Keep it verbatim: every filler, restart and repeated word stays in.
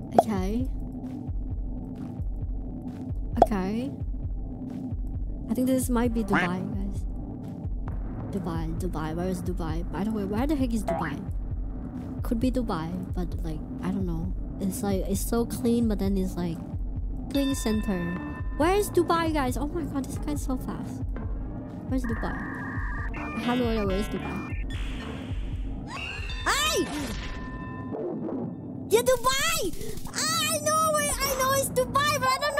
Okay. Okay. I think this might be Dubai, guys. Dubai, Dubai. Where is Dubai? By the way, where the heck is Dubai? Could be Dubai, but like, I don't know. It's like, it's so clean, but then it's like, clean center. Where is Dubai, guys? Oh my god, this guy's so fast. Where's Dubai? How do I know where's Dubai? Hey! Yeah, Dubai! Ah, I know where, I know it's Dubai, but I don't